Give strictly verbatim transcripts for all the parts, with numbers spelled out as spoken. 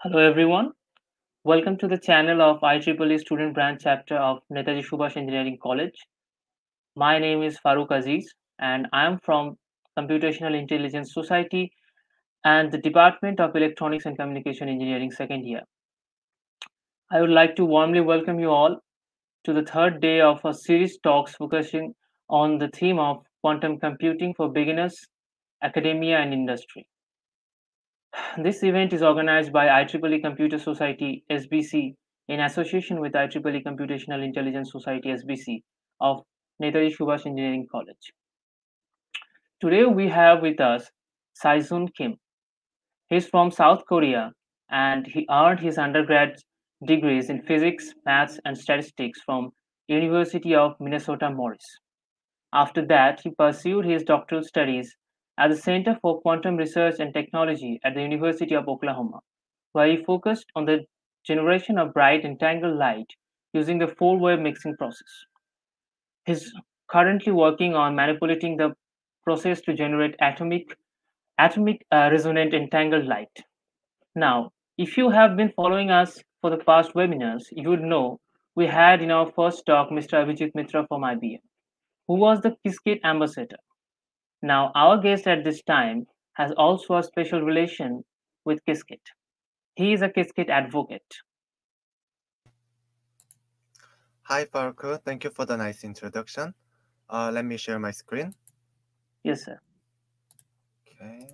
Hello everyone. Welcome to the channel of I triple E Student Branch Chapter of Netaji Subhash Engineering College. My name is Farooq Aziz and I am from Computational Intelligence Society and the Department of Electronics and Communication Engineering second year. I would like to warmly welcome you all to the third day of a series talks focusing on the theme of quantum computing for beginners, academia and industry. This event is organized by I triple E Computer Society S B C in association with I triple E Computational Intelligence Society S B C of Netaji Subhash Engineering College. Today we have with us Saizun Kim. He's from South Korea and he earned his undergrad degrees in physics, maths and statistics from University of Minnesota Morris. After that, he pursued his doctoral studies at the Center for Quantum Research and Technology at the University of Oklahoma, where he focused on the generation of bright entangled light using the four-wave mixing process. He's currently working on manipulating the process to generate atomic atomic uh, resonant entangled light. Now, if you have been following us for the past webinars, you would know we had in our first talk Mister Abhijit Mitra from I B M, who was the Qiskit ambassador. Now, our guest at this time has also a special relation with Qiskit. He is a Qiskit advocate. Hi, Parker. Thank you for the nice introduction. Uh, let me share my screen. Yes, sir. Okay.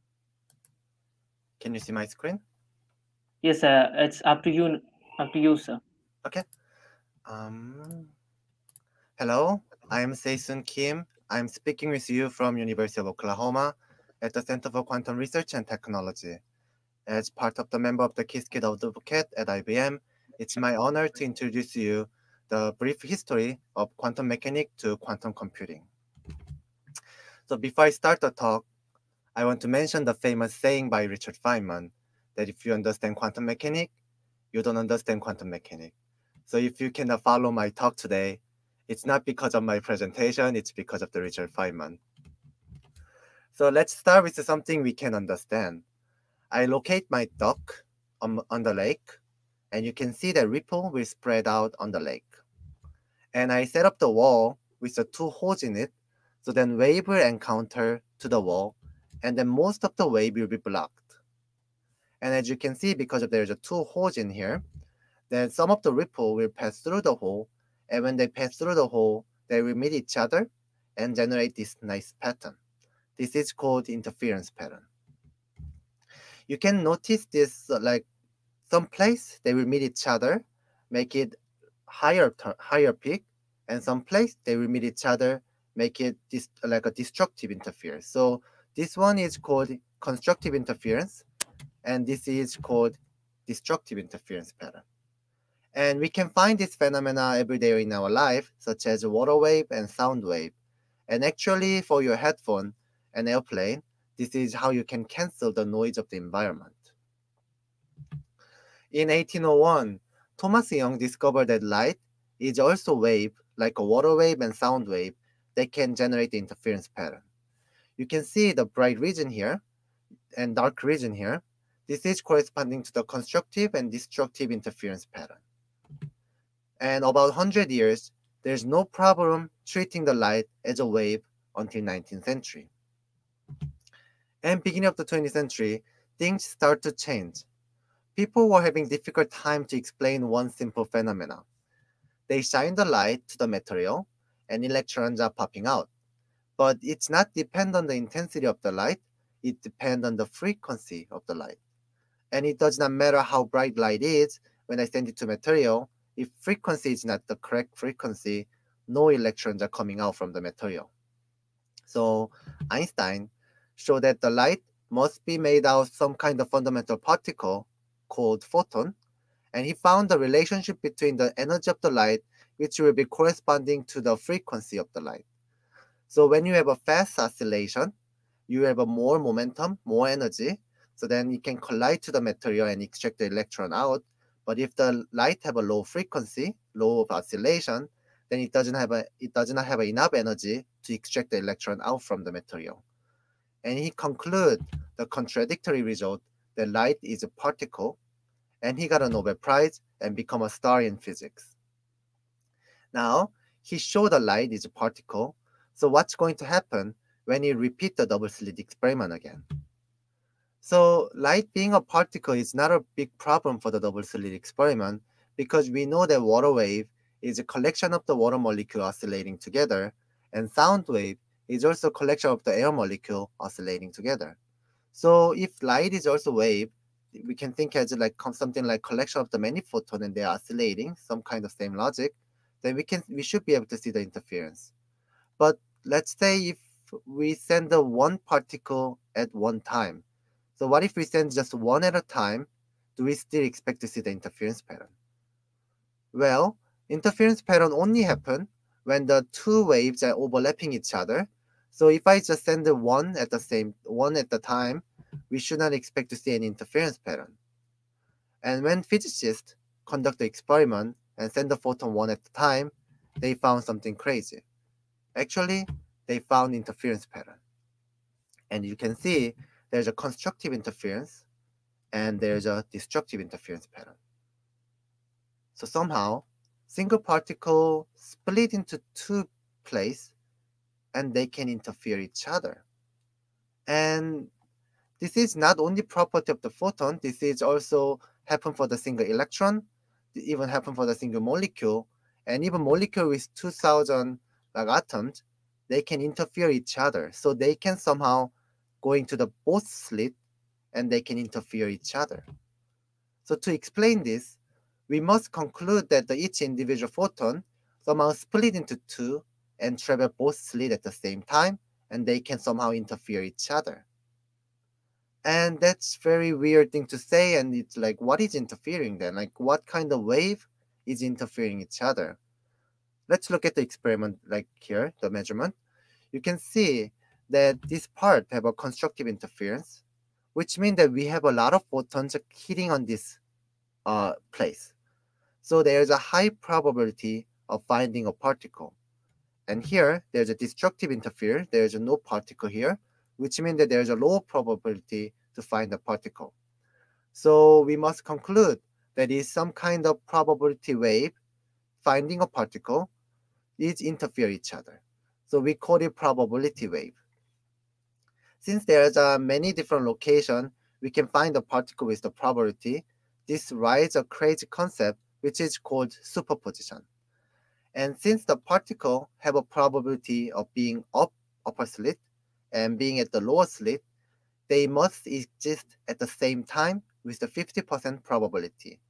Can you see my screen? Yes, sir. It's up to you. Up to you, sir. Okay. Um. Hello, I am Seisun Kim. I'm speaking with you from University of Oklahoma at the Center for Quantum Research and Technology. As part of the member of the Qiskit Advocate at I B M, it's my honor to introduce you the brief history of quantum mechanics to quantum computing. So before I start the talk, I want to mention the famous saying by Richard Feynman that if you understand quantum mechanics, you don't understand quantum mechanics. So if you cannot follow my talk today, it's not because of my presentation, it's because of the Richard Feynman. So let's start with something we can understand. I locate my dock on, on the lake, and you can see the ripple will spread out on the lake. And I set up the wall with the two holes in it, so then wave will encounter to the wall, and then most of the wave will be blocked. And as you can see, because of there's a two holes in here, then some of the ripple will pass through the hole, and when they pass through the hole, they will meet each other and generate this nice pattern. This is called interference pattern. You can notice this uh, like some place they will meet each other, make it higher higher peak, and some place they will meet each other, make it dis- like a destructive interference. So this one is called constructive interference, and this is called destructive interference pattern. And we can find this phenomena every day in our life, such as water wave and sound wave. And actually, for your headphone and airplane, this is how you can cancel the noise of the environment. In eighteen oh one, Thomas Young discovered that light is also wave, like a water wave and sound wave, that can generate the interference pattern. You can see the bright region here and dark region here. This is corresponding to the constructive and destructive interference pattern. And about one hundred years, there's no problem treating the light as a wave until nineteenth century. And beginning of the twentieth century, things start to change. People were having difficult time to explain one simple phenomena. They shine the light to the material and electrons are popping out. But it's not depend on the intensity of the light, it depends on the frequency of the light. And it does not matter how bright light is, when I send it to material, if frequency is not the correct frequency, no electrons are coming out from the material. So Einstein showed that the light must be made out of some kind of fundamental particle called photon, and he found the relationship between the energy of the light, which will be corresponding to the frequency of the light. So when you have a fast oscillation, you have a more momentum, more energy, so then it can collide to the material and extract the electron out. But if the light have a low frequency, low oscillation, then it doesn't have a it does not have enough energy to extract the electron out from the material. And he conclude the contradictory result that light is a particle, and he got a Nobel Prize and become a star in physics. Now, he showed the light is a particle, so what's going to happen when he repeat the double slit experiment again? So light being a particle is not a big problem for the double slit experiment because we know that water wave is a collection of the water molecule oscillating together, and sound wave is also a collection of the air molecule oscillating together. So if light is also wave, we can think as like something like collection of the many photons and they're oscillating, some kind of same logic, then we can we should be able to see the interference. But let's say if we send the one particle at one time. So what if we send just one at a time? Do we still expect to see the interference pattern? Well, interference pattern only happen when the two waves are overlapping each other. So if I just send the one at the same one at the time, we should not expect to see any interference pattern. And when physicists conduct the experiment and send the photon one at a time, they found something crazy. Actually, they found interference pattern. And you can see there's a constructive interference and there's a destructive interference pattern. So somehow, single particle split into two places and they can interfere each other. And this is not only property of the photon, this is also happen for the single electron, it even happen for the single molecule, and even molecule with two thousand like atoms, they can interfere each other. So they can somehow go into the both slit and they can interfere each other. So to explain this, we must conclude that the each individual photon somehow split into two and travel both slits at the same time, and they can somehow interfere each other. And that's very weird thing to say, and it's like, what is interfering then? Like, what kind of wave is interfering each other? Let's look at the experiment like here, the measurement. You can see that this part have a constructive interference, which means that we have a lot of photons hitting on this uh, place. So there's a high probability of finding a particle. And here, there's a destructive interference. There's no particle here, which means that there's a low probability to find a particle. So we must conclude that is some kind of probability wave finding a particle is interfere each other. So we call it probability wave. Since there's uh, many different locations, we can find a particle with the probability. This raises a crazy concept, which is called superposition. And since the particle have a probability of being up upper slit and being at the lower slit, they must exist at the same time with the fifty percent probability.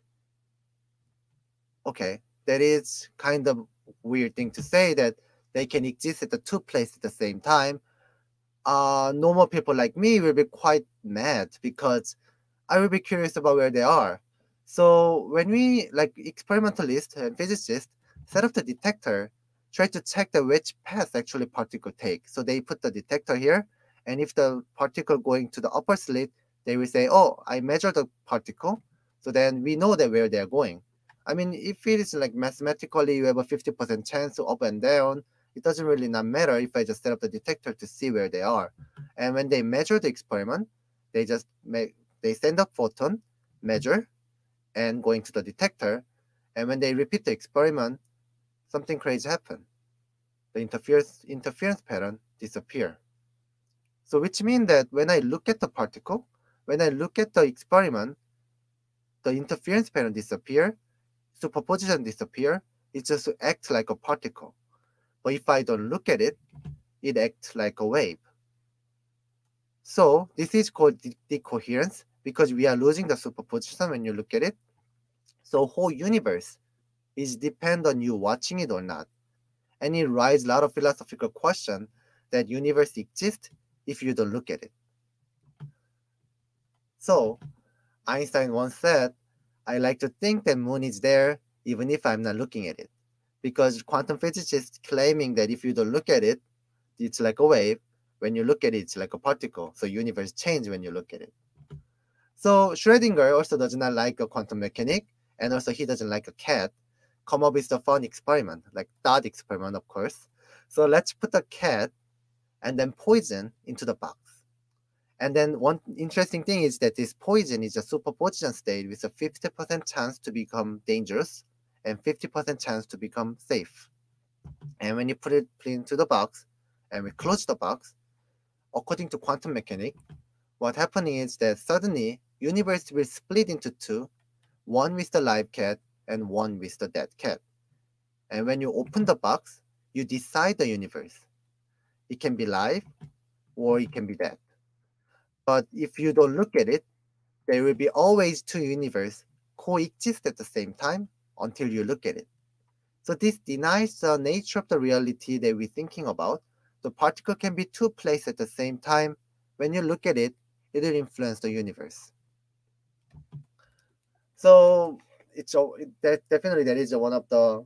Okay, that is kind of weird thing to say that they can exist at the two places at the same time. Uh, normal people like me will be quite mad because I will be curious about where they are. So when we, like experimentalists and physicists, set up the detector, try to check the which path actually particle take. So they put the detector here, and if the particle going to the upper slit, they will say, oh, I measured the particle, so then we know that where they're going. I mean, if it is like mathematically you have a fifty percent chance to up and down, it doesn't really not matter if I just set up the detector to see where they are. And when they measure the experiment, they just make, they send a photon, measure, and going to the detector. And when they repeat the experiment, something crazy happen. The interference, interference pattern disappear. So which means that when I look at the particle, when I look at the experiment, the interference pattern disappear, superposition disappear, it just acts like a particle. But if I don't look at it, it acts like a wave. So this is called de decoherence because we are losing the superposition when you look at it. So whole universe is depend on you watching it or not. And it raises a lot of philosophical question that universe exists if you don't look at it. So Einstein once said, I like to think that moon is there even if I'm not looking at it. Because quantum physicists claiming that if you don't look at it, it's like a wave. When you look at it, it's like a particle. So universe change when you look at it. So Schrödinger also does not like a quantum mechanic, and also he doesn't like a cat. Come up with the fun experiment, like thought experiment, of course. So let's put a cat and then poison into the box. And then one interesting thing is that this poison is a superposition state with a fifty percent chance to become dangerous and fifty percent chance to become safe. And when you put it, put it into the box and we close the box, according to quantum mechanics, what happens is that suddenly universe will split into two, one with the live cat and one with the dead cat. And when you open the box, you decide the universe. It can be live or it can be dead. But if you don't look at it, there will be always two universes coexist at the same time until you look at it. So this denies the nature of the reality that we're thinking about. The particle can be two places at the same time. When you look at it, it will influence the universe. So it's a, that definitely that is one of the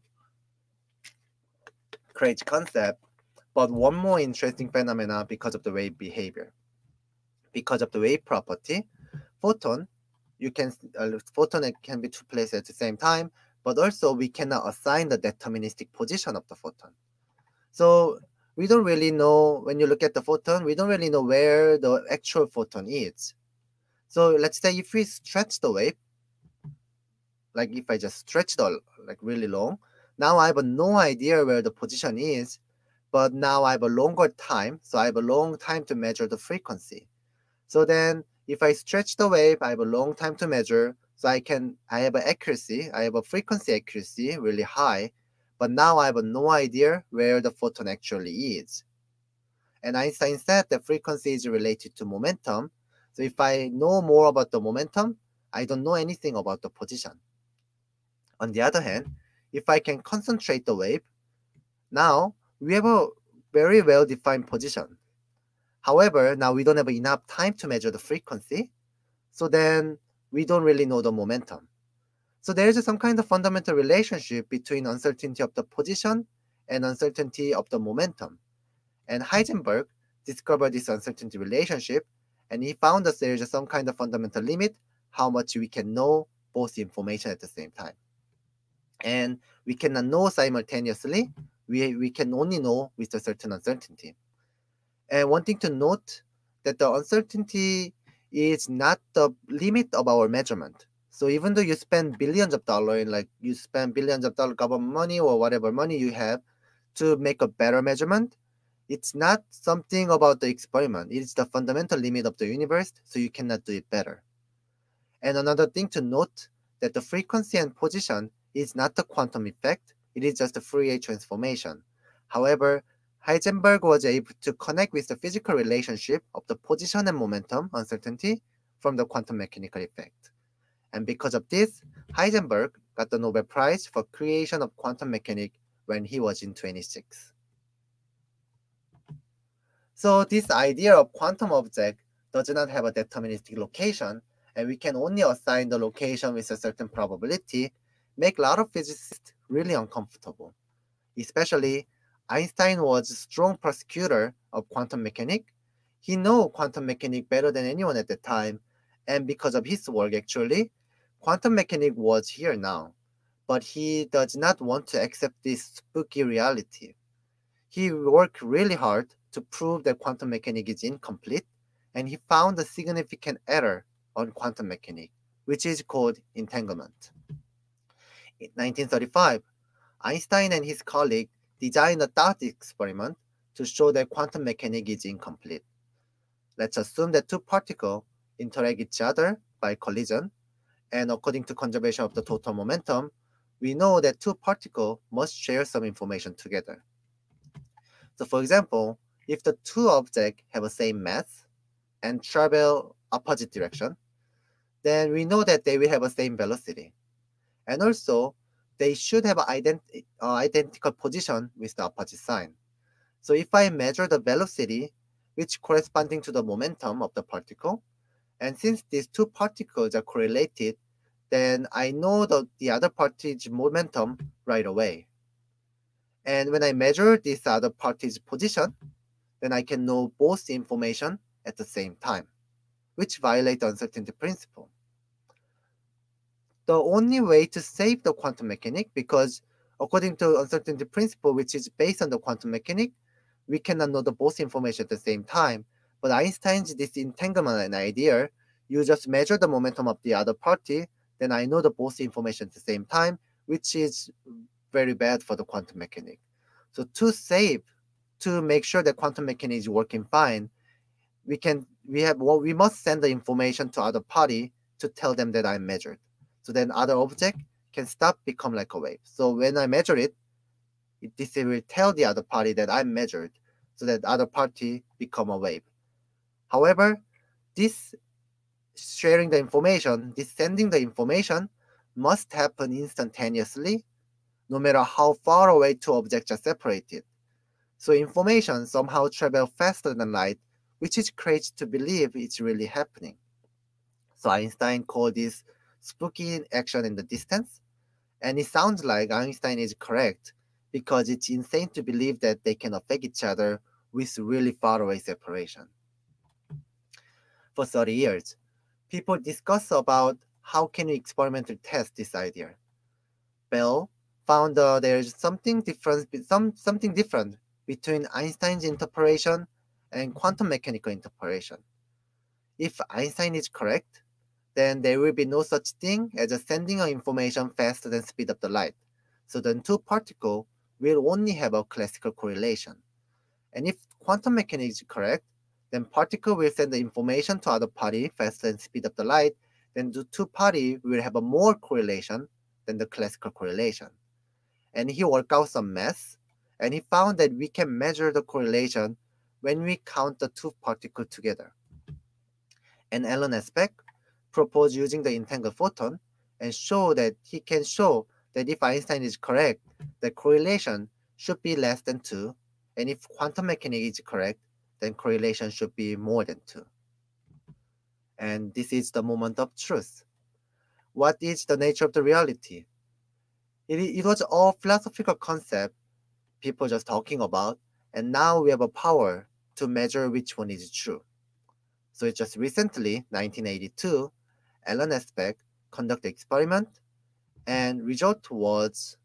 crazy concept. But one more interesting phenomena because of the wave behavior. Because of the wave property, photon, you can uh, photon can be two places at the same time, but also we cannot assign the deterministic position of the photon. So we don't really know, when you look at the photon, we don't really know where the actual photon is. So let's say if we stretch the wave, like if I just stretch the like really long, now I have no idea where the position is, but now I have a longer time, so I have a long time to measure the frequency. So then if I stretch the wave, I have a long time to measure, so I can I have an accuracy, I have a frequency accuracy really high, but now I have no idea where the photon actually is. And Einstein said that frequency is related to momentum. So if I know more about the momentum, I don't know anything about the position. On the other hand, if I can concentrate the wave, now we have a very well-defined position. However, now we don't have enough time to measure the frequency, so then we don't really know the momentum. So there is some kind of fundamental relationship between uncertainty of the position and uncertainty of the momentum. And Heisenberg discovered this uncertainty relationship, and he found that there is some kind of fundamental limit how much we can know both information at the same time. And we cannot know simultaneously, we, we can only know with a certain uncertainty. And one thing to note that the uncertainty is not the limit of our measurement. So even though you spend billions of dollars, in like you spend billions of dollars government money or whatever money you have to make a better measurement, it's not something about the experiment. It's the fundamental limit of the universe, so you cannot do it better. And another thing to note that the frequency and position is not the quantum effect, it is just a Fourier transformation. However, Heisenberg was able to connect with the physical relationship of the position and momentum uncertainty from the quantum mechanical effect. And because of this, Heisenberg got the Nobel Prize for creation of quantum mechanics when he was in twenty-six. So this idea of quantum object does not have a deterministic location, and we can only assign the location with a certain probability, make a lot of physicists really uncomfortable. Especially, Einstein was a strong prosecutor of quantum mechanics. He knew quantum mechanics better than anyone at the time, and because of his work actually, quantum mechanics was here now. But he does not want to accept this spooky reality. He worked really hard to prove that quantum mechanics is incomplete, and he found a significant error on quantum mechanics, which is called entanglement. In nineteen thirty-five, Einstein and his colleague designed a thought experiment to show that quantum mechanics is incomplete. Let's assume that two particles interact each other by collision, and according to conservation of the total momentum, we know that two particles must share some information together. So for example, if the two objects have the same mass and travel opposite direction, then we know that they will have the same velocity. And also, they should have an ident uh, identical position with the opposite sign. So if I measure the velocity, which corresponding to the momentum of the particle, and since these two particles are correlated, then I know the, the other party's momentum right away. And when I measure this other party's position, then I can know both information at the same time, which violates the uncertainty principle. The only way to save the quantum mechanics, because according to uncertainty principle, which is based on the quantum mechanics, we cannot know the both information at the same time. But Einstein's disentanglement idea, you just measure the momentum of the other party, then I know the both information at the same time, which is very bad for the quantum mechanics. So to save, to make sure that quantum mechanics is working fine, we can we have well, we must send the information to other party to tell them that I measured. So then other object can stop become like a wave. So when I measure it, it this will tell the other party that I measured, so that other party become a wave. However, this sharing the information, this sending the information must happen instantaneously, no matter how far away two objects are separated. So information somehow travels faster than light, which is crazy to believe it's really happening. So Einstein called this spooky action in the distance, and it sounds like Einstein is correct because it's insane to believe that they can affect each other with really far away separation. For thirty years, people discuss about how can we experimentally test this idea. Bell found uh, there's something different, some, something different between Einstein's interpretation and quantum mechanical interpretation. If Einstein is correct, then there will be no such thing as a sending of information faster than speed of the light. So then two particles will only have a classical correlation. And if quantum mechanics is correct, then particle will send the information to other party faster than speed of the light, then the two party will have a more correlation than the classical correlation. And he worked out some math, and he found that we can measure the correlation when we count the two particles together. And Alan Aspect proposed using the entangled photon and show that he can show that if Einstein is correct, the correlation should be less than two, and if quantum mechanics is correct, then correlation should be more than two. And this is the moment of truth. What is the nature of the reality? It, it was all philosophical concept people just talking about, and now we have a power to measure which one is true. So just recently, nineteen eighty-two, Alan Aspect conducted experiment, and result was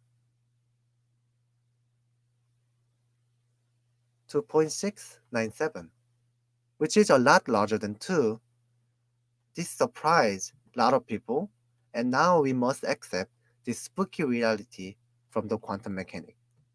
two point six nine seven, which is a lot larger than two. This surprised a lot of people, and now we must accept this spooky reality from the quantum mechanics.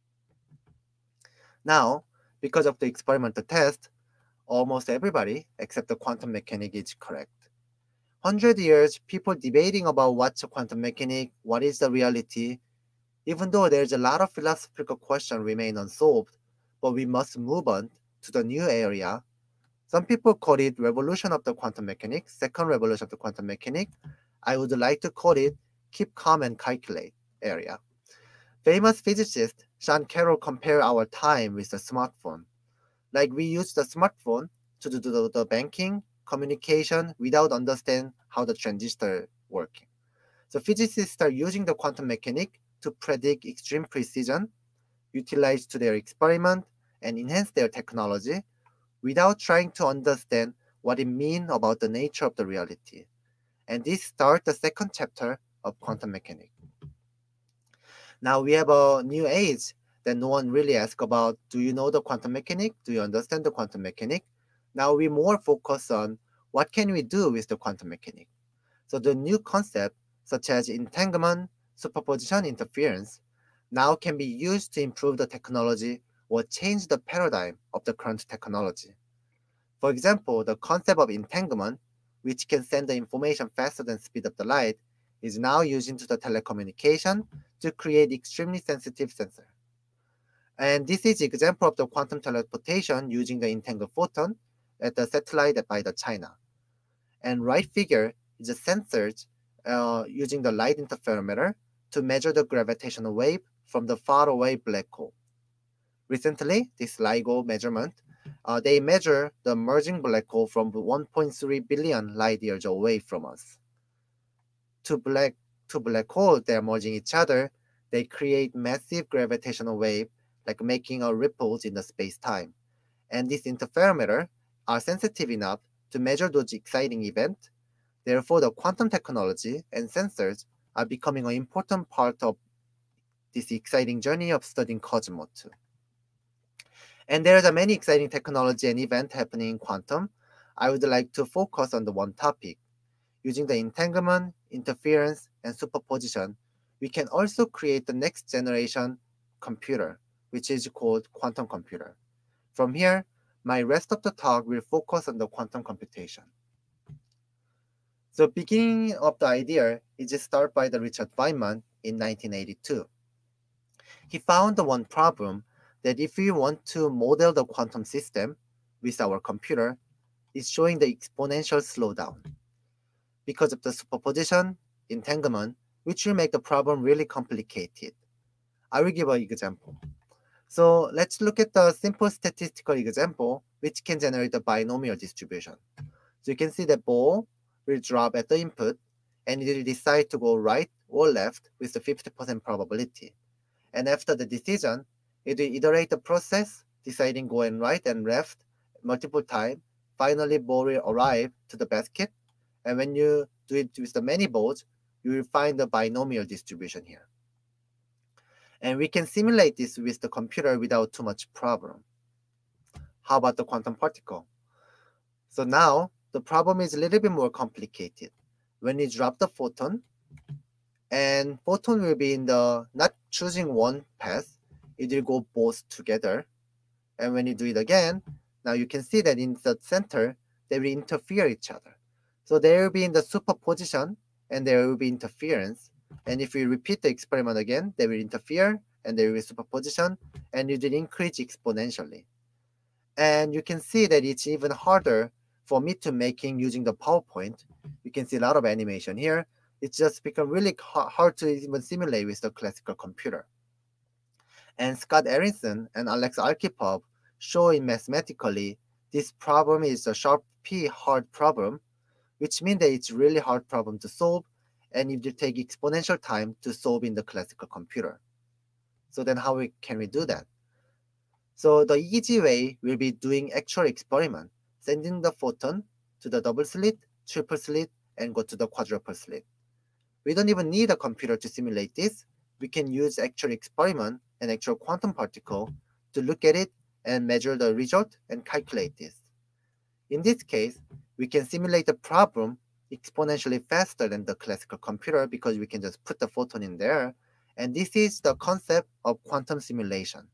Now, because of the experimental test, almost everybody except the quantum mechanic is correct. one hundred years, people debating about what's a quantum mechanic, what is the reality, even though there's a lot of philosophical questions remain unsolved, but we must move on to the new area. Some people call it revolution of the quantum mechanics, second revolution of the quantum mechanics. I would like to call it keep calm and calculate area. Famous physicist Sean Carroll compared our time with a smartphone. Like we use the smartphone to do the, the banking, communication without understanding how the transistor working. So physicists are using the quantum mechanics to predict extreme precision, utilize to their experiment, and enhance their technology without trying to understand what it means about the nature of the reality. And this starts the second chapter of quantum mechanics. Now we have a new age that no one really asks about, do you know the quantum mechanics? Do you understand the quantum mechanics? Now we more focus on what can we do with the quantum mechanics. So the new concept such as entanglement, superposition interference now can be used to improve the technology or change the paradigm of the current technology. For example, the concept of entanglement, which can send the information faster than speed of the light, is now used into the telecommunication to create extremely sensitive sensor. And this is example of the quantum teleportation using the entangled photon at the satellite by the China. And right figure is a sensor uh, using the light interferometer to measure the gravitational wave from the faraway black hole. Recently, this LIGO measurement, uh, they measure the merging black hole from one point three billion light years away from us. Two black, two black holes that are merging each other, they create massive gravitational wave, like making a ripples in the space-time. And this interferometer are sensitive enough to measure those exciting events. Therefore, the quantum technology and sensors are becoming an important part of this exciting journey of studying cosmos too. And there are many exciting technology and events happening in quantum. I would like to focus on the one topic. Using the entanglement, interference, and superposition, we can also create the next generation computer, which is called quantum computer. From here, my rest of the talk will focus on the quantum computation. The beginning of the idea is started by the Richard Feynman in nineteen eighty-two. He found the one problem that if we want to model the quantum system with our computer, it's showing the exponential slowdown because of the superposition, entanglement, which will make the problem really complicated. I will give an example. So let's look at the simple statistical example, which can generate a binomial distribution. So you can see that ball will drop at the input, and it will decide to go right or left with the fifty percent probability. And after the decision, it will iterate the process, deciding going right and left multiple times. Finally, ball will arrive to the basket, and when you do it with the many balls, you will find the binomial distribution here. And we can simulate this with the computer without too much problem. How about the quantum particle? So now, the problem is a little bit more complicated. When you drop the photon, and photon will be in the, not choosing one path, it will go both together. And when you do it again, now you can see that in the center, they will interfere each other. So they will be in the superposition, and there will be interference. And if we repeat the experiment again, they will interfere, and there will be superposition, and it will increase exponentially. And you can see that it's even harder for me to making using the PowerPoint. You can see a lot of animation here. It's just become really hard to even simulate with the classical computer. And Scott Aronson and Alex Arkhipov show in mathematically this problem is a sharp P hard problem, which means that it's really hard problem to solve, and it will take exponential time to solve in the classical computer. So then how we, can we do that? So the easy way will be doing actual experiment, sending the photon to the double slit, triple slit, and go to the quadruple slit. We don't even need a computer to simulate this. We can use actual experiment and actual quantum particle to look at it and measure the result and calculate this. In this case, we can simulate the problem exponentially faster than the classical computer because we can just put the photon in there. And this is the concept of quantum simulation.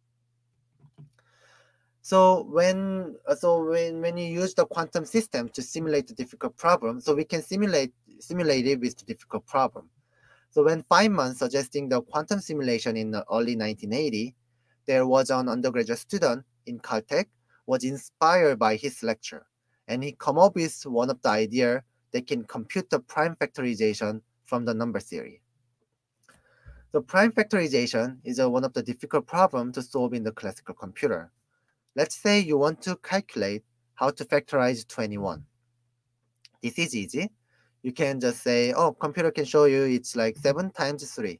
So when so when, when you use the quantum system to simulate the difficult problem, so we can simulate simulate it with the difficult problem. So when Feynman suggesting the quantum simulation in the early nineteen eighty, there was an undergraduate student in Caltech was inspired by his lecture, and he come up with one of the idea that can compute the prime factorization from the number theory. The prime factorization is a, one of the difficult problems to solve in the classical computer. Let's say you want to calculate how to factorize twenty-one. This is easy. You can just say, oh, computer can show you it's like seven times three.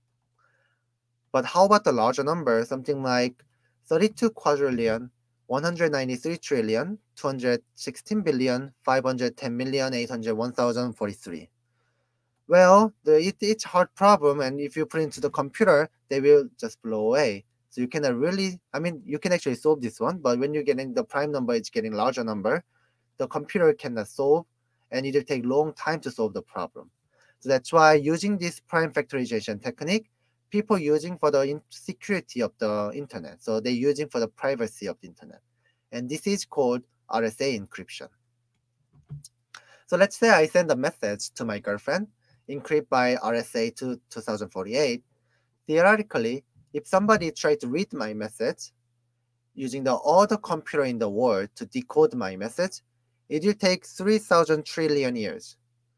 But how about the larger number, something like thirty-two quadrillion, one hundred ninety-three trillion, two hundred sixteen billion, five hundred ten million, eight hundred one thousand forty-three? Well, the, it, it's a hard problem, and if you put it into the computer, they will just blow away. So you cannot really, I mean, you can actually solve this one, but when you're getting the prime number, it's getting larger number, the computer cannot solve, and it will take long time to solve the problem. So that's why using this prime factorization technique, people using for the security of the internet. So they're using for the privacy of the internet. And this is called R S A encryption. So let's say I send a message to my girlfriend, encrypt by R S A to two thousand forty-eight. Theoretically, if somebody tried to read my message using the other computer in the world to decode my message, it will take three thousand trillion years.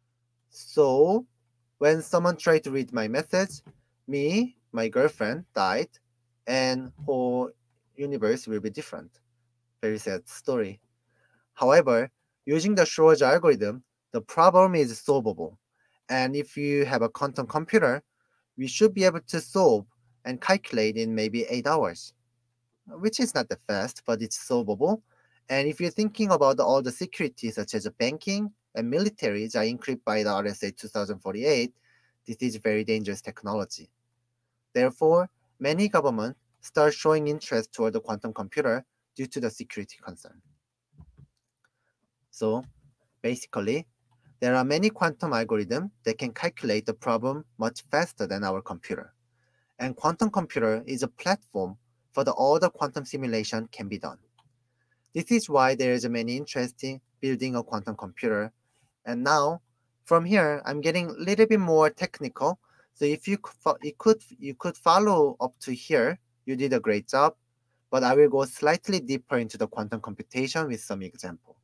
So when someone tried to read my message, me, my girlfriend died, and whole universe will be different. Very sad story. However, using the Schrödinger algorithm, the problem is solvable. And if you have a quantum computer, we should be able to solve and calculate in maybe eight hours, which is not that fast, but it's solvable. And if you're thinking about all the security, such as banking and militaries are encrypted by the R S A two thousand forty-eight, this is very dangerous technology. Therefore, many governments start showing interest toward the quantum computer due to the security concern. So basically, there are many quantum algorithms that can calculate the problem much faster than our computer. And quantum computer is a platform for the all the quantum simulation can be done. This is why there is many interest in building a quantum computer. And now, from here, I'm getting a little bit more technical. So if you could, you could you could follow up to here, you did a great job. But I will go slightly deeper into the quantum computation with some example.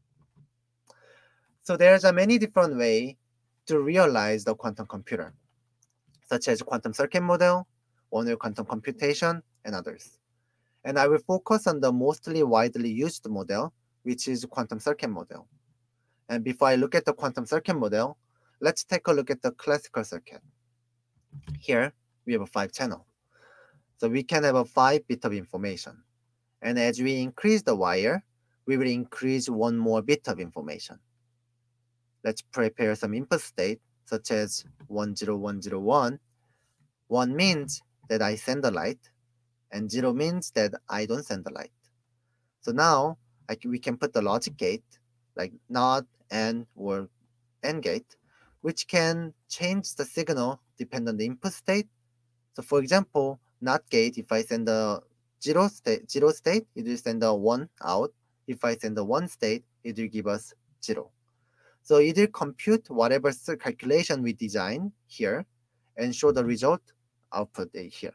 So there's a many different way to realize the quantum computer, such as quantum circuit model, one-way quantum computation, and others. And I will focus on the mostly widely used model, which is quantum circuit model. And before I look at the quantum circuit model, let's take a look at the classical circuit. Here, we have a five channel. So we can have a five bit of information. And as we increase the wire, we will increase one more bit of information. Let's prepare some input state, such as one zero one zero one. one means that I send the light, and zero means that I don't send the light. So now I can, we can put the logic gate, like NOT, AND, or AND gate, which can change the signal depending on the input state. So for example, NOT gate, if I send the zero state, zero state, it will send the one out. If I send the one state, it will give us zero. So it will compute whatever calculation we design here and show the result output here.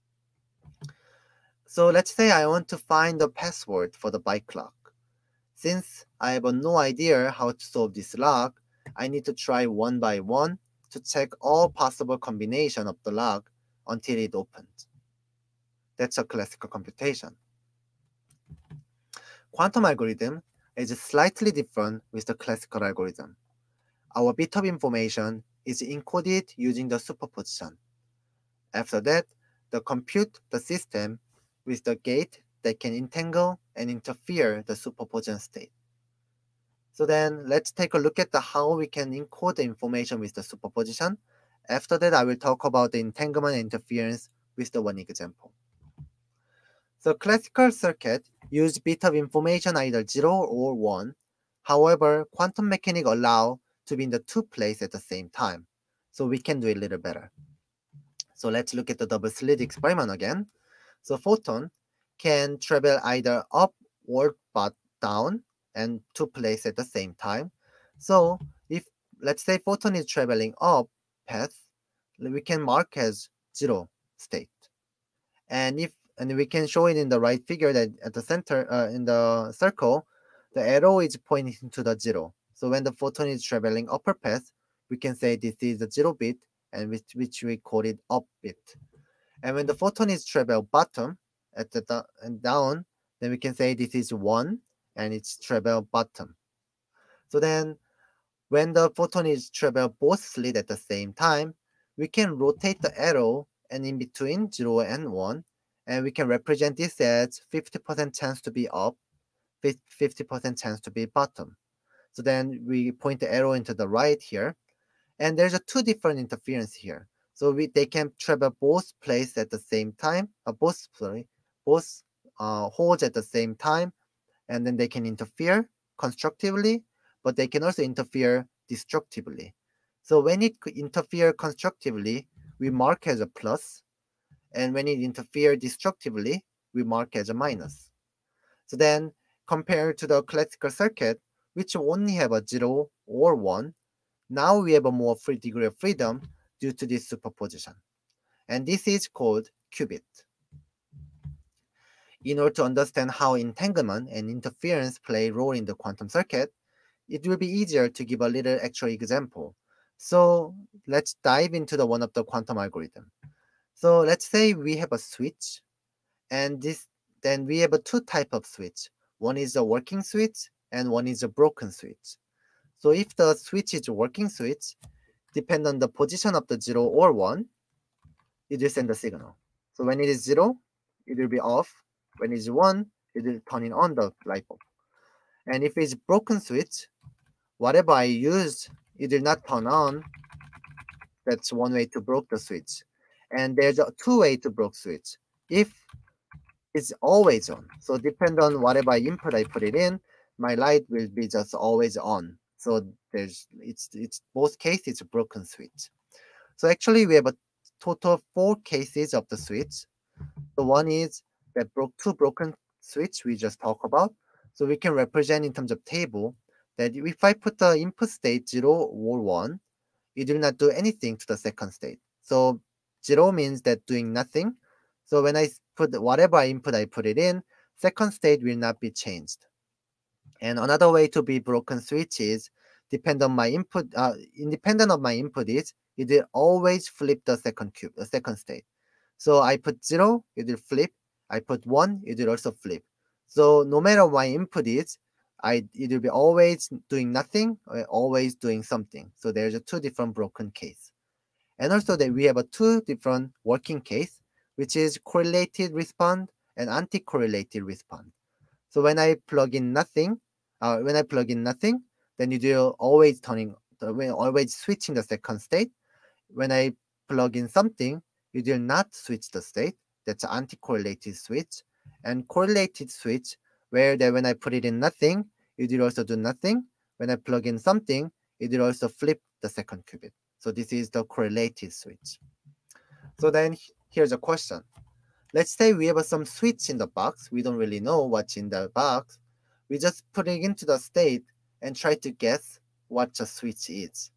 So let's say I want to find the password for the bike lock. Since I have no idea how to solve this lock, I need to try one by one to check all possible combination of the lock until it opens. That's a classical computation. Quantum algorithm is slightly different with the classical algorithm. Our bit of information is encoded using the superposition. After that, the compute the system with the gate that can entangle and interfere the superposition state. So then let's take a look at the how we can encode the information with the superposition. After that, I will talk about the entanglement and interference with the one example. So classical circuit use bit of information either zero or one. However, quantum mechanics allow to be in the two places at the same time. So we can do it a little better. So let's look at the double slit experiment again. So photon can travel either up or but down and two places at the same time. So if let's say photon is traveling up path, we can mark as zero state. And if and we can show it in the right figure that at the center uh, in the circle, the arrow is pointing to the zero. So when the photon is traveling upper path, we can say this is the zero bit, and which, which we call it up bit. And when the photon is travel bottom at the and down, then we can say this is one, and it's travel bottom. So then when the photon is travel both slit at the same time, we can rotate the arrow and in between zero and one, and we can represent this as fifty percent chance to be up, fifty percent chance to be bottom. So then we point the arrow into the right here, and there's a two different interference here. So we they can travel both places at the same time, uh, both sorry, both uh, holes at the same time, and then they can interfere constructively, but they can also interfere destructively. So when it interfere constructively, we mark as a plus, and when it interfere destructively, we mark as a minus. So then compared to the classical circuit, which only have a zero or one, now we have a more free degree of freedom due to this superposition. And this is called qubit. In order to understand how entanglement and interference play a role in the quantum circuit, it will be easier to give a little actual example. So let's dive into the one of the quantum algorithm. So let's say we have a switch, and this then we have a two type of switch. One is a working switch, and one is a broken switch. So if the switch is a working switch, depend on the position of the zero or one, it will send a signal. So when it is zero, it will be off. When it is one, it will turn on the light bulb. And if it's broken switch, whatever I use, it will not turn on. That's one way to break the switch. And there's a two way to break switch. If it's always on, so depend on whatever input I put it in, my light will be just always on. So there's it's it's both cases it's a broken switch. So actually we have a total of four cases of the switch. The one is that broke two broken switch we just talked about. So we can represent in terms of table that if I put the input state zero or one, it will not do anything to the second state. So zero means that doing nothing. So when I put whatever I input I put it in, second state will not be changed. And another way to be broken switch is depend on my input, uh, independent of my input is it will always flip the second cube, the second state. So I put zero, it will flip. I put one, it will also flip. So no matter what my input is, I it will be always doing nothing or always doing something. So there's a two different broken case. And also that we have a two different working case, which is correlated response and anti-correlated response. So when I plug in nothing, uh, when I plug in nothing, then it will always turning, always switching the second state. When I plug in something, it will not switch the state. That's an anti-correlated switch. And correlated switch, where that when I put it in nothing, it will also do nothing. When I plug in something, it will also flip the second qubit. So this is the correlated switch. So then here's a question. Let's say we have some switch in the box. We don't really know what's in the box. We just put it into the state and try to guess what the switch is.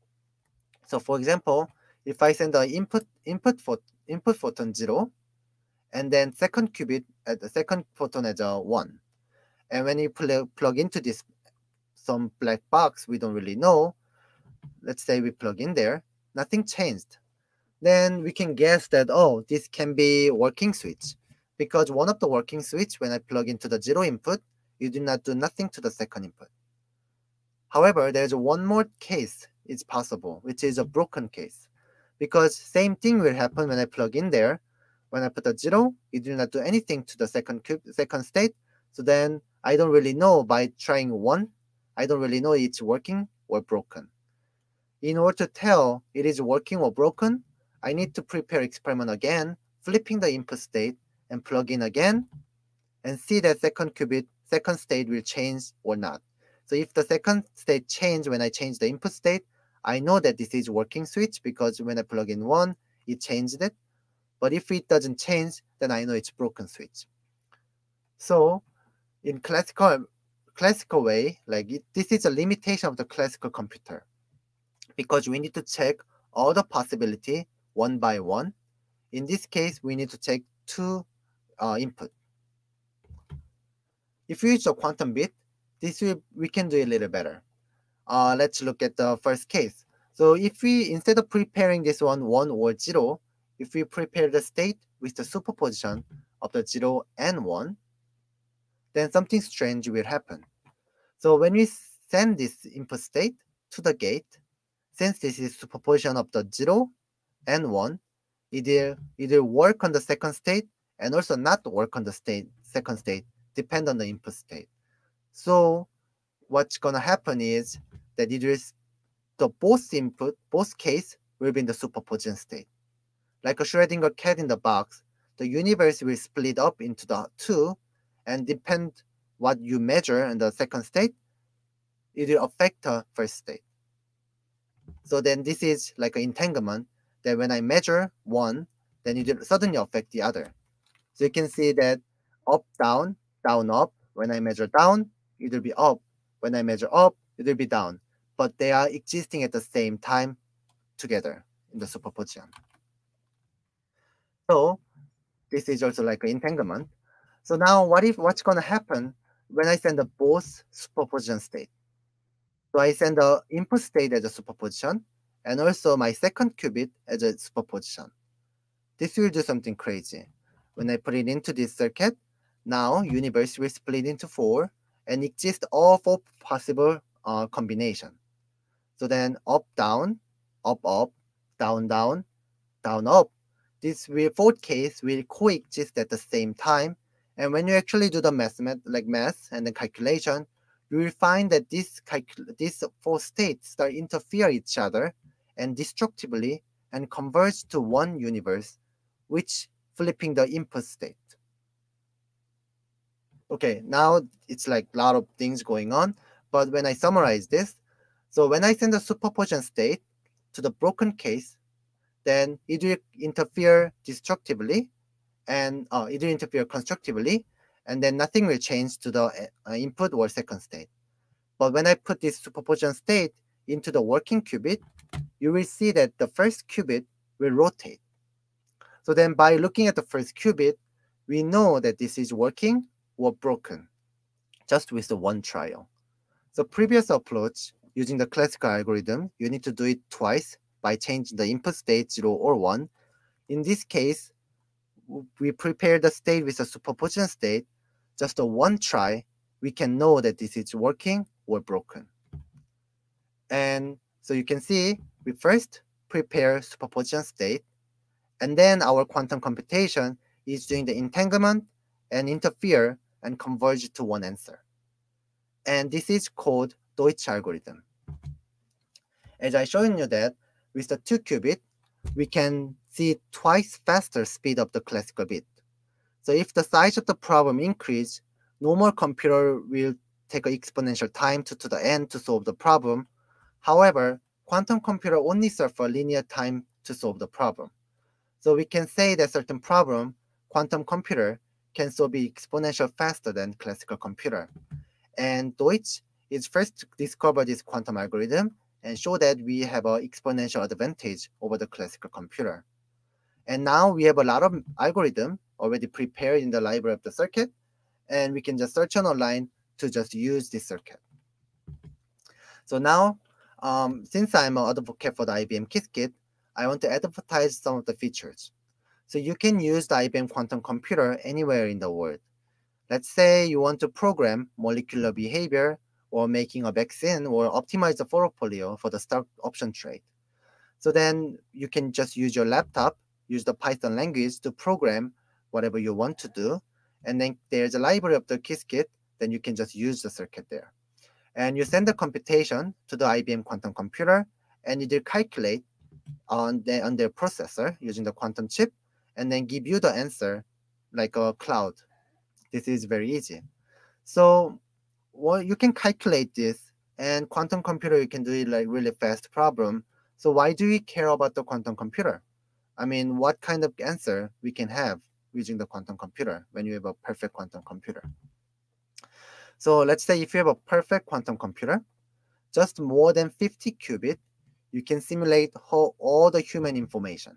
So for example, if I send the input input for input photon zero, and then second qubit at the second photon as a one, and when you pl plug into this some black box we don't really know, let's say we plug in there, nothing changed. Then we can guess that, oh, this can be working switch, because one of the working switch, when I plug into the zero input, you do not do nothing to the second input. However, there's one more case it's possible, which is a broken case, because same thing will happen when I plug in there. When I put a zero, it do not do anything to the second cube, second state. So then I don't really know by trying one, I don't really know it's working or broken. In order to tell it is working or broken, I need to prepare experiment again, flipping the input state and plug in again, and see that second qubit, second state will change or not. So if the second state change when I change the input state, I know that this is working switch because when I plug in one, it changed it. But if it doesn't change, then I know it's broken switch. So in classical classical way, like it, this is a limitation of the classical computer, because we need to check all the possibility one by one. In this case, we need to check two uh, input. If we use a quantum bit, this will, we can do a little better. Uh, let's look at the first case. So if we, instead of preparing this one, one or zero, if we prepare the state with the superposition of the zero and one, then something strange will happen. So when we send this input state to the gate, since this is superposition of the zero and one, it will, it will work on the second state and also not work on the state, second state, depend on the input state. So what's gonna happen is that it is the both input, both case will be in the superposition state. Like a Schrodinger cat in the box, the universe will split up into the two, and depend what you measure in the second state, it will affect the first state. So then this is like an entanglement that when I measure one, then it will suddenly affect the other. So you can see that up, down, down, up. When I measure down, it will be up. When I measure up, it will be down. But they are existing at the same time together in the superposition. So this is also like an entanglement. So now what if what's gonna happen when I send the both superposition state? So I send the input state as a superposition and also my second qubit as a superposition. This will do something crazy. When I put it into this circuit, now universe will split into four and exist all four possible uh, combination. So then up, down, up, up, down, down, down, up. This will, fourth case will coexist at the same time. And when you actually do the math, like math and the calculation, you will find that this these four states start interfere each other and destructively and converge to one universe, which flipping the input state. Okay, now it's like a lot of things going on, but when I summarize this, so when I send a superposition state to the broken case, then it will interfere destructively and uh, it will interfere constructively, and then nothing will change to the uh, input or second state. But when I put this superposition state into the working qubit, you will see that the first qubit will rotate. So then by looking at the first qubit, we know that this is working or broken, just with the one trial. So previous approach, using the classical algorithm, you need to do it twice by changing the input state zero or one. In this case, we prepare the state with a superposition state. Just a one try, we can know that this is working or broken. And so you can see, we first prepare superposition state, and then our quantum computation is doing the entanglement and interfere and converge to one answer. And this is called Deutsch algorithm. As I showed you that with the two qubit, we can see twice faster speed of the classical bit. So if the size of the problem increase, normal computer will take an exponential time to, to the end to solve the problem. However, quantum computer only suffer linear time to solve the problem. So we can say that certain problem, quantum computer can solve be exponential faster than classical computer. And Deutsch is first discovered this quantum algorithm and show that we have an exponential advantage over the classical computer. And now we have a lot of algorithm already prepared in the library of the circuit, and we can just search on online to just use this circuit. So now, um, since I'm an advocate for the I B M Qiskit, I want to advertise some of the features. So you can use the I B M quantum computer anywhere in the world. Let's say you want to program molecular behavior or making a vaccine or optimize the portfolio for the stock option trade. So then you can just use your laptop, use the Python language to program whatever you want to do. And then there's a library of the Qiskit, then you can just use the circuit there. And you send the computation to the I B M quantum computer, and it will calculate on, the, on their processor using the quantum chip, and then give you the answer like a cloud. This is very easy. So well, you can calculate this, and quantum computer, you can do it like really fast problem. So why do we care about the quantum computer? I mean, what kind of answer we can have using the quantum computer when you have a perfect quantum computer? So let's say if you have a perfect quantum computer, just more than fifty qubit, you can simulate whole, all the human information.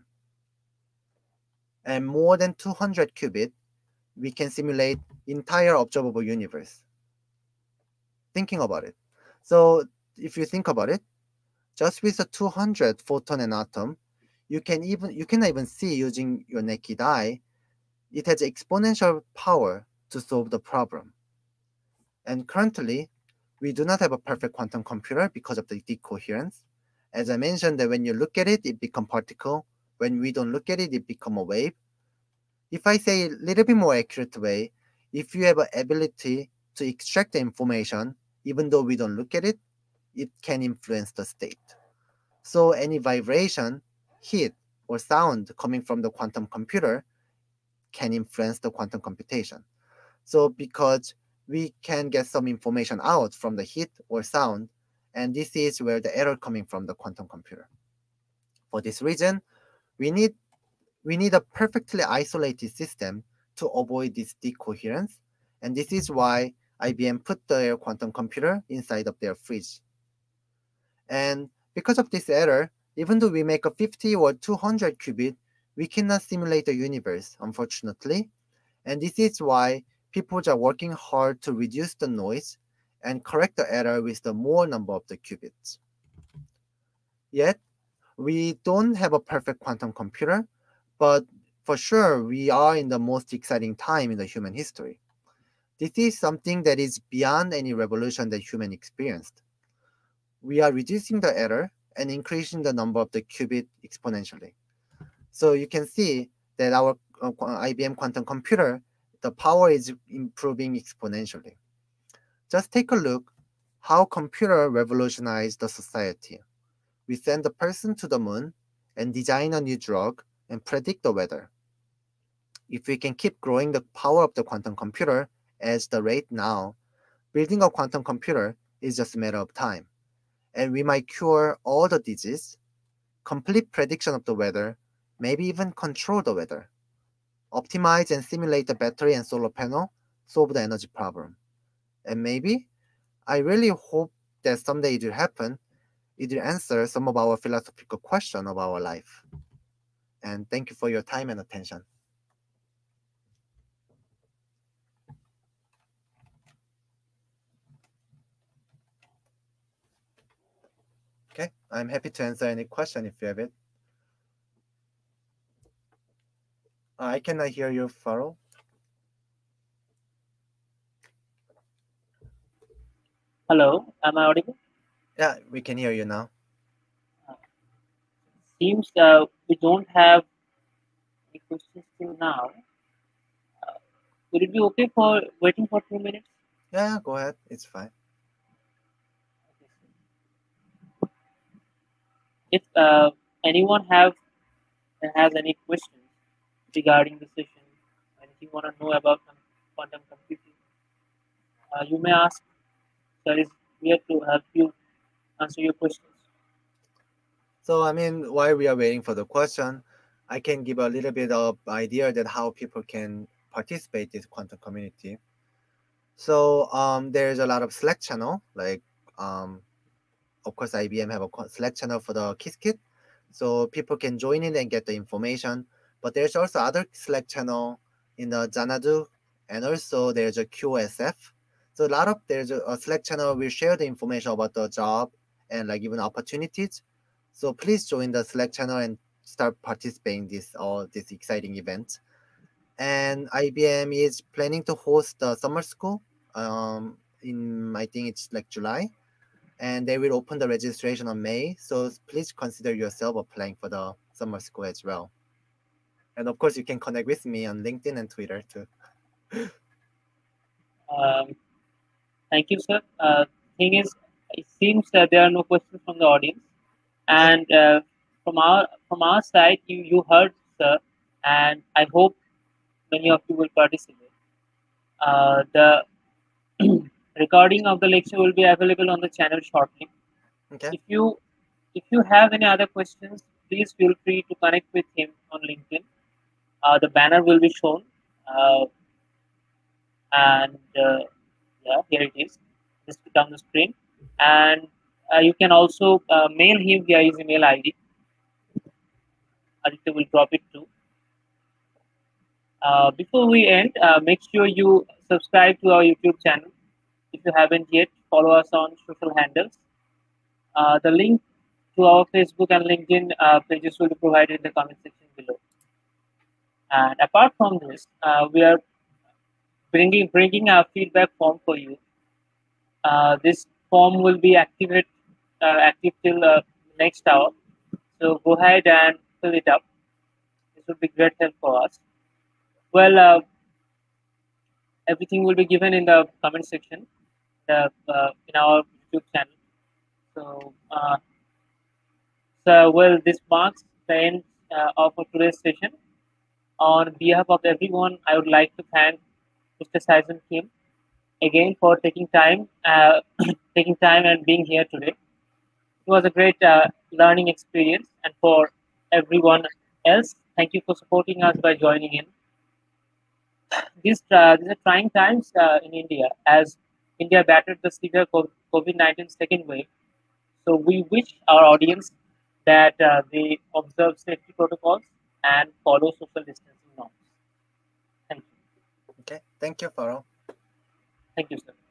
And more than two hundred qubit, we can simulate entire observable universe. Thinking about it. So if you think about it, just with a two hundred photon and atom, you can even you can even see using your naked eye, it has exponential power to solve the problem. And currently, we do not have a perfect quantum computer because of the decoherence. As I mentioned, that when you look at it, it becomes particle. When we don't look at it, it becomes a wave. If I say a little bit more accurate way, if you have an ability to extract the information, even though we don't look at it, it can influence the state. So any vibration, heat, or sound coming from the quantum computer can influence the quantum computation. So because we can get some information out from the heat or sound, and this is where the error coming from the quantum computer. For this reason, we need we need a perfectly isolated system to avoid this decoherence, and this is why I B M put their quantum computer inside of their fridge. And because of this error, even though we make a fifty or two hundred qubit, we cannot simulate the universe, unfortunately. And this is why people are working hard to reduce the noise and correct the error with the more number of the qubits. Yet, we don't have a perfect quantum computer, but for sure, we are in the most exciting time in the human history. This is something that is beyond any revolution that human experienced. We are reducing the error and increasing the number of the qubit exponentially. So you can see that our uh, I B M quantum computer, the power is improving exponentially. Just take a look how computer revolutionized the society. We send a person to the moon and design a new drug and predict the weather. If we can keep growing the power of the quantum computer At the rate now, building a quantum computer is just a matter of time. And we might cure all the disease, complete prediction of the weather, maybe even control the weather, optimize and simulate the battery and solar panel, solve the energy problem. And maybe, I really hope that someday it will happen, it will answer some of our philosophical questions of our life. And thank you for your time and attention. Okay, I'm happy to answer any question if you have it. Uh, I cannot hear you, Faro. Hello, am I audible? Yeah, we can hear you now. Seems uh, we don't have any questions till now. Uh, would it be okay for waiting for two minutes? Yeah, go ahead. It's fine. If uh, anyone have has any questions regarding the session, anything you want to know about com- quantum computing, uh, you may ask. Sir is here to help you answer your questions. So, I mean, while we are waiting for the question, I can give a little bit of idea that how people can participate in this quantum community. So, um, there's a lot of Slack channel, like, um, of course, I B M have a co- Slack channel for the Qiskit, so people can join in and get the information. But there's also other Slack channel in the Xanadu, and also there's a Q S F. So a lot of there's a, a Slack channel will share the information about the job and like even opportunities. So please join the Slack channel and start participating this all this exciting event. And I B M is planning to host the summer school. Um, in I think it's like July, and they will open the registration on May. So please consider yourself applying for the summer school as well. And of course, you can connect with me on LinkedIn and Twitter too. Um, thank you, sir. Uh, thing is, it seems that there are no questions from the audience, Okay. and uh, from our from our side, you you heard, sir, and I hope many of you will participate. Uh, the recording of the lecture will be available on the channel shortly. Okay. If you if you have any other questions, please feel free to connect with him on LinkedIn. Uh, the banner will be shown, uh, and uh, yeah, here it is, just down the screen. And uh, you can also uh, mail him via his email I D. Aditya will drop it too. Uh, before we end, uh, make sure you subscribe to our YouTube channel. If you haven't yet, follow us on social handles. Uh, the link to our Facebook and LinkedIn uh, pages will be provided in the comment section below. And apart from this, uh, we are bringing bringing our feedback form for you. Uh, this form will be activate uh, active till uh, next hour. So go ahead and fill it up. This would be great help for us. Well, uh, everything will be given in the comment section the, uh, in our YouTube channel. So, uh, so well, this marks the end uh, of our today's session. On behalf of everyone, I would like to thank Mister Saison Kim again for taking time, uh, taking time and being here today. It was a great uh, learning experience, and for everyone else, thank you for supporting us by joining in. These, uh, these are trying times uh, in India as India battered the severe COVID nineteen second wave. So we wish our audience that uh, they observe safety protocols and follow social distancing norms. Thank you. Okay. Thank you, Faro. Thank you, sir.